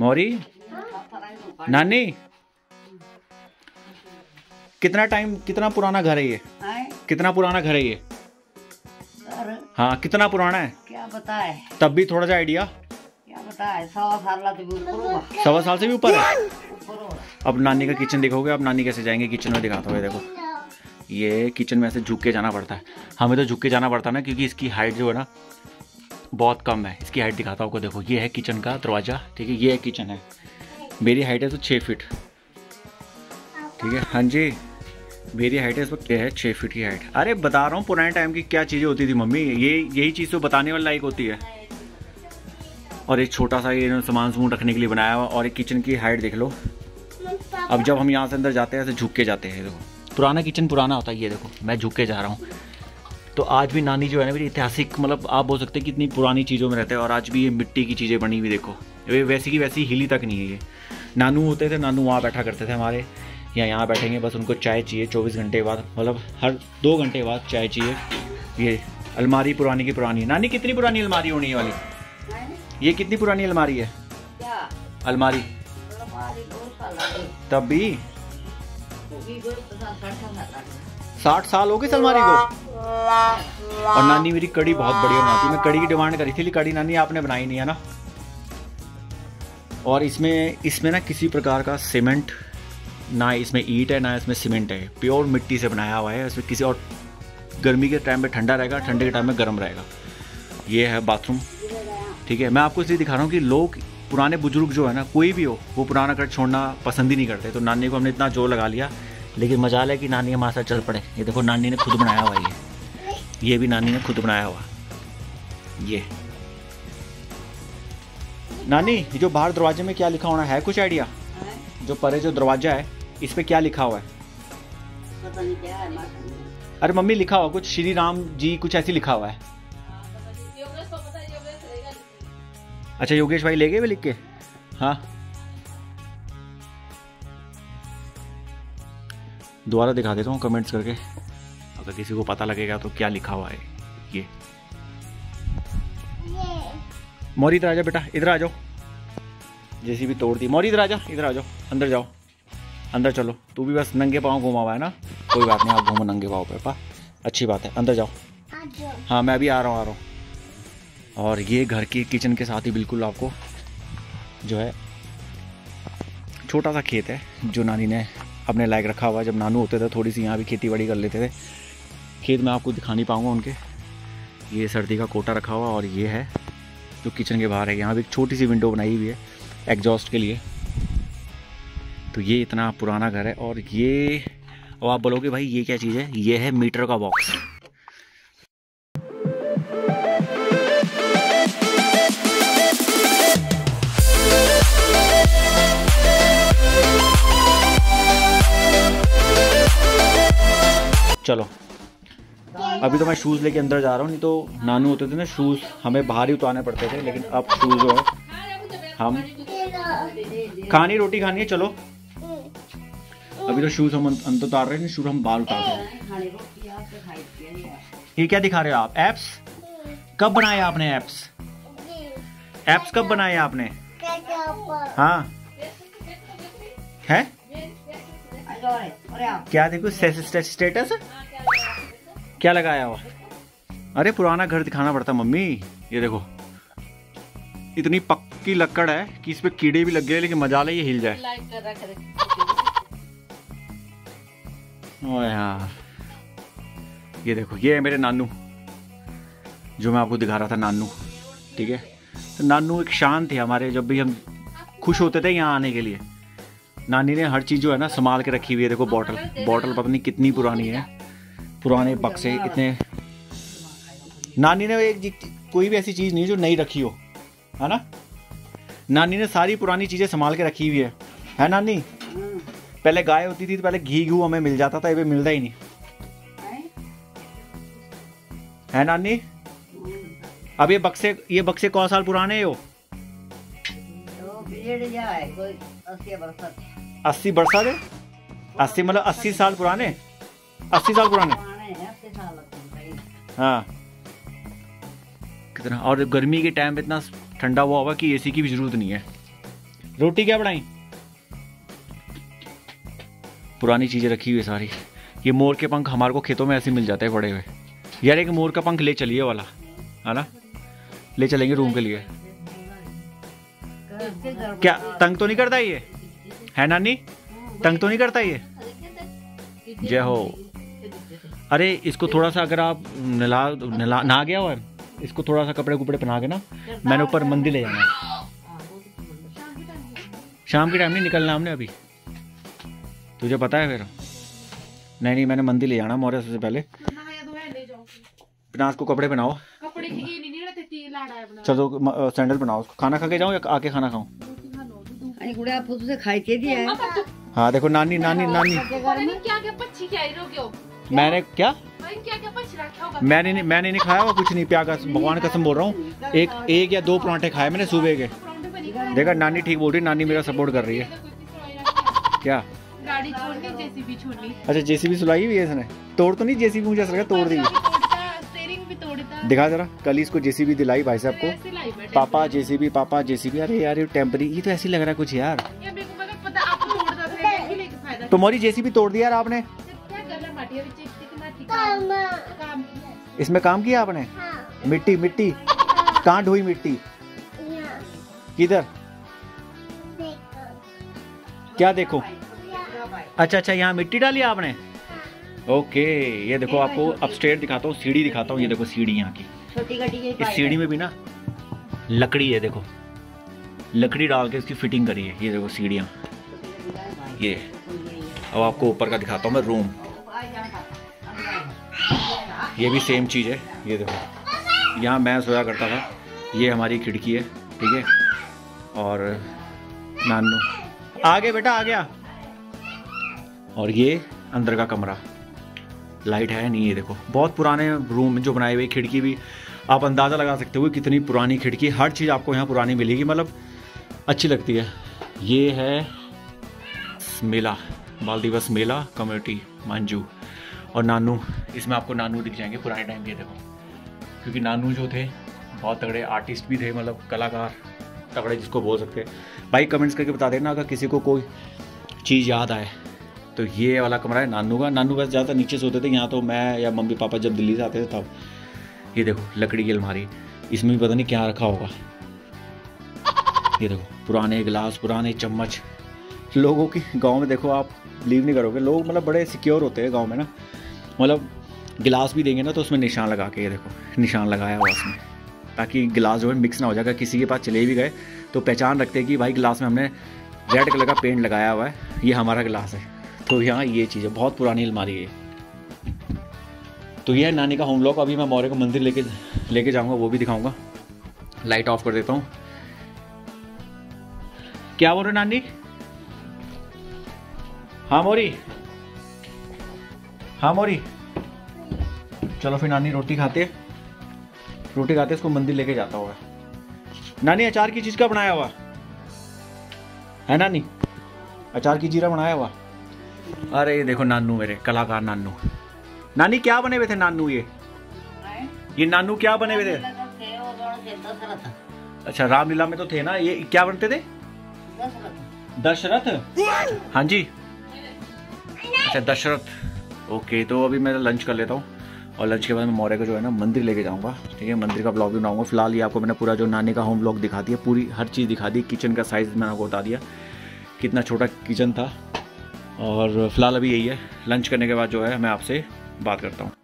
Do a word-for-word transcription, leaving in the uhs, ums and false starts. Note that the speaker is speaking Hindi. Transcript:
मौरी, नानी, कितना टाइम, कितना पुराना घर है ये? कितना पुराना घर है ये? हाँ, कितना पुराना है? क्या बताए? तब भी थोड़ा सा आइडिया। क्या बताए? सवा साल से भी ऊपर होगा। सवा साल से भी ऊपर है। ऊपर होगा। अब नानी का किचन देखोगे। अब नानी कैसे जाएंगे किचन में, दिखाता हूँ। देखो, ये किचन में ऐसे झुक के जाना पड़ता है। हमें तो झुक के जाना पड़ता है ना, क्योंकि इसकी हाइट जो है ना बहुत कम है। इसकी हाइट दिखाता हूँ आपको। देखो, ये है किचन का दरवाज़ा, ठीक है। ये है किचन है। मेरी हाइट है तो छः फीट, ठीक है। हाँ जी, मेरी हाइट है इस वक्त क्या है, छः फीट की हाइट। अरे बता रहा हूँ पुराने टाइम की क्या चीज़ें होती थी मम्मी। ये यही चीज़ तो बताने वाली लायक होती है। और एक छोटा सा ये सामान सामान रखने के लिए बनाया हुआ। और एक किचन की हाइट देख लो। अब जब हम यहाँ से अंदर जाते हैं ऐसे झुक के जाते हैं। देखो, पुराना किचन पुराना होता है। ये देखो, मैं झुक के जा रहा हूँ। तो आज भी नानी जो है ना मेरी ऐतिहासिक, मतलब आप बोल सकते हैं कि इतनी पुरानी चीज़ों में रहते हैं। और आज भी ये मिट्टी की चीज़ें बनी हुई देखो, ये वैसी की वैसी हिली तक नहीं है। ये नानू होते थे, नानू वहाँ बैठा करते थे हमारे, या यहाँ बैठेंगे बस। उनको चाय चाहिए चौबीस घंटे बाद, मतलब हर दो घंटे बाद चाय चाहिए। ये अलमारी पुरानी की पुरानी है। नानी, कितनी पुरानी अलमारी होनी है वाली? ये कितनी पुरानी अलमारी है? क्या अलमारी? तब भी साठ साल हो गए इस अलमारी को। और नानी मेरी कड़ी बहुत बढ़िया बनाती है। मैं कड़ी की डिमांड करी थी, कड़ी नानी आपने बनाई नहीं है ना। और इसमें इसमें ना किसी प्रकार का सीमेंट ना, इसमें ईंट है ना इसमें सीमेंट है। प्योर मिट्टी से बनाया हुआ है। इसमें किसी और गर्मी के टाइम पे ठंडा रहेगा, ठंडे के टाइम में गर्म रहेगा। ये है बाथरूम, ठीक है। मैं आपको इसलिए दिखा रहा हूँ कि लोग, पुराने बुजुर्ग जो है ना, कोई भी हो, वो पुराना घर छोड़ना पसंद ही नहीं करते। तो नानी को हमने इतना जोर लगा लिया, लेकिन मजाल है कि नानी हमारे साथ चल पड़े। ये देखो, नानी ने खुद बनाया हुआ है। ये ये भी नानी ने खुद बनाया हुआ। ये नानी, ये जो बाहर दरवाजे में क्या लिखा होना है, कुछ आइडिया? जो परे जो दरवाजा है इस पे क्या लिखा हुआ है? पता नहीं क्या है। अरे मम्मी, लिखा हुआ कुछ, श्री राम जी कुछ ऐसी लिखा हुआ है। अच्छा, योगेश भाई ले गए वे लिख के? हाँ, दोबारा दिखा देता हूँ कमेंट्स करके, अगर किसी को पता लगेगा तो क्या लिखा हुआ है। ये मौरी, इधर आ जाओ बेटा, इधर आ जाओ। जैसी भी तोड़ दी। मौरी इधर आ जा, इधर आ जाओ, अंदर जाओ, अंदर चलो। तू भी बस नंगे पाँव घुमा हुआ है ना। कोई बात नहीं, आप घूमो नंगे पाँव पे, पा अच्छी बात है। अंदर जाओ। हाँ, मैं अभी आ रहा हूँ आ रहा हूँ। और ये घर की किचन के साथ ही बिल्कुल आपको जो है छोटा सा खेत है, जो नानी ने अपने लायक रखा हुआ है। जब नानू होते थे थोड़ी सी यहाँ भी खेती बाड़ी कर लेते थे। खेत में आपको दिखा नहीं पाऊँगा उनके। ये सर्दी का कोटा रखा हुआ। और ये है जो किचन के बाहर है, यहाँ भी एक छोटी सी विंडो बनाई हुई है एग्जॉस्ट के लिए। तो ये इतना पुराना घर है। और ये, और आप बोलोगे भाई ये क्या चीज़ है? ये है मीटर का बॉक्स। चलो, अभी तो मैं शूज़ लेके अंदर जा रहा हूँ। नहीं तो नानू होते थे ना, शूज़ हमें बाहर ही उतारने पड़ते थे। लेकिन अब शूज़ जो है, हम खानी रोटी खानी है। चलो, अभी तो शूज़ हम अंदर उतार रहे हैं, शूज़ हम बाहर उतार रहे हैं। ये क्या दिखा रहे हो आप? एप्स कब बनाए आपने? एप्स एप्स कब बनाए आपने? हाँ है क्या? देखो स्टेटस क्या लगाया हुआ। अरे पुराना घर दिखाना पड़ता मम्मी। ये देखो, इतनी पक्की लकड़ है कि इस पे कीड़े भी लग गए, लेकिन मजा ले ये हिल जाए। ओए यार, ये देखो, ये है मेरे नानू, जो मैं आपको दिखा रहा था, नानू, ठीक है। तो नानू एक शान थे हमारे। जब भी हम खुश होते थे यहाँ आने के लिए, नानी ने हर चीज़ जो है ना संभाल के रखी हुई है। देखो, बॉटल बॉटल पता नहीं कितनी पुरानी है, पुराने बक्से इतने। नानी ने एक कोई भी ऐसी चीज़ नहीं जो नहीं रखी हो, है ना। नानी ने सारी पुरानी चीज़ें संभाल के रखी हुई है, है नानी। पहले गाय होती थी तो पहले घी घू हमें मिल जाता था, ये मिलता ही नहीं है नानी। अब ये बक्से ये बक्से कौन साल पुराने हो? अस्सी बरसा दे। अस्सी मतलब अस्सी साल पुराने। अस्सी साल पुराने। हाँ, कितना। और गर्मी के टाइम पे इतना ठंडा हुआ होगा कि एसी की भी जरूरत नहीं है। रोटी क्या बनाई? पुरानी चीजें रखी हुई है सारी। ये मोर के पंख हमारे को खेतों में ऐसे मिल जाते हैं पड़े हुए। यार एक मोर का पंख ले चलिए वाला, है ना, ले चलेंगे रूम के लिए। क्या तंग तो नहीं करता ये, है नानी? तंग तो नहीं करता ये? जय हो। अरे इसको थोड़ा सा अगर आप नला नला नहा गया हुआ है, इसको थोड़ा सा कपड़े कुपड़े पहना के ना मैंने ऊपर मंदिर ले जाना है। शाम के टाइम नहीं निकलना हमने अभी, तुझे पता है फिर। नहीं नहीं मैंने मंदिर ले जाना मोरे सबसे पहले। पिनास को कपड़े पहनाओ, चलो सैंडल पहनाओ उसको। खाना खा के जाऊँ या आके खाना खाऊं? हाँ देखो नानी नानी नानी मैंने क्या मैंने नहीं मैंने नहीं खाया हुआ कुछ नहीं, प्यार का भगवान कसम बोल रहा हूँ। एक एक या दो परांठे खाए मैंने सुबह के। देखा नानी ठीक बोल रही, नानी मेरा सपोर्ट कर रही है। क्या गाड़ी छोड़नी, जेसीबी छोड़नी। अच्छा जेसीबी सुलाई हुई है इसने, तोड़ तो नहीं जेसीबी, मुझे ऐसा लगा तोड़ दी। स्टीयरिंग भी तोड़ता। दिखा जरा, कल इसको जेसीबी दिलाई भाई साहब को। पापा जेसीबी पापा जेसीबी। अरे यार ये टेम्परी, ये तो ऐसे लग रहा है कुछ यार। तुम्हारी जेसीबी तोड़ दिया यार आपने। इसमें काम किया आपने? मिट्टी मिट्टी कहाँ ढोई मिट्टी? किधर? क्या देखो? अच्छा अच्छा यहाँ मिट्टी डाली आपने। ओके ये देखो आपको अपस्टेयर दिखाता हूँ, सीढ़ी दिखाता हूँ। ये देखो सीढ़ी यहाँ की, इस सीढ़ी में भी ना लकड़ी है। देखो लकड़ी डाल के इसकी फिटिंग करी है। ये देखो सीढ़ियाँ, ये। अब आपको ऊपर का दिखाता हूँ मैं, रूम। ये भी सेम चीज़ है। ये देखो यहाँ मैं सोया करता था। ये हमारी खिड़की है, ठीक है। और नानू आ गया बेटा, आ गया। और ये अंदर का कमरा, लाइट है नहीं। ये देखो बहुत पुराने रूम जो बनाए हुए, खिड़की भी आप अंदाज़ा लगा सकते हो कितनी पुरानी खिड़की। हर चीज़ आपको यहाँ पुरानी मिलेगी, मतलब अच्छी लगती है। ये है मेला, बाल दिवस मेला कम्युनिटी मंजू। और नानू, इसमें आपको नानू दिख जाएंगे पुराने टाइम के। देखो क्योंकि नानू जो थे बहुत तगड़े आर्टिस्ट भी थे, मतलब कलाकार तगड़े जिसको बोल सकते हैं। भाई कमेंट्स करके बता देना अगर किसी को कोई चीज़ याद आए। तो ये वाला कमरा है नानू का। नानू बस ज़्यादा नीचे सोते थे, यहाँ तो मैं या मम्मी पापा जब दिल्ली से आते थे तब। ये देखो लकड़ी की अलमारी, इसमें भी पता नहीं क्या रखा होगा। ये देखो पुराने गिलास, पुराने चम्मच। लोगों की गांव में देखो, आप बिलीव नहीं करोगे, लोग मतलब बड़े सिक्योर होते हैं गांव में ना। मतलब गिलास भी देंगे ना तो उसमें निशान लगा के, ये देखो निशान लगाया हुआ उसमें, ताकि गिलास जो है मिक्स ना हो जाएगा। किसी के पास चले भी गए तो पहचान रखते हैं कि भाई गिलास में हमने रेड कलर का पेंट लगाया हुआ है, ये हमारा गिलास है। तो यहाँ ये चीज़ है, बहुत पुरानी अलमारी है। तो ये है नानी का होम व्लॉग। अभी मैं मौर्य को मंदिर लेके लेके जाऊँगा, वो भी दिखाऊँगा। लाइट ऑफ कर देता हूँ। क्या बोल रहे नानी? हाँ मोरी, हाँ मोरी। चलो फिर नानी रोटी खाते रोटी खाते इसको मंदिर लेके जाता होगा। नानी अचार की चीज़ का बनाया हुआ है? नानी अचार की जीरा बनाया हुआ। अरे ये देखो नानू, मेरे कलाकार नानू। नानी क्या बने हुए थे नानू? ये ये नानू क्या बने हुए थे? अच्छा रामलीला में तो थे ना। ये क्या बनते थे? दशरथ। हाँ जी, अच्छा दशरथ। ओके तो अभी मैं लंच कर लेता हूँ और लंच के बाद मैं मौर्य को जो है ना मंदिर लेके जाऊँगा, ठीक है। मंदिर का ब्लॉग भी बनाऊँगा। फिलहाल ये आपको मैंने पूरा जो नानी का होम ब्लॉग दिखा दिया, पूरी हर चीज़ दिखा दी। किचन का साइज़ मैंने आपको बता दिया कितना छोटा किचन था। और फिलहाल अभी यही है, लंच करने के बाद जो है मैं आपसे बात करता हूँ।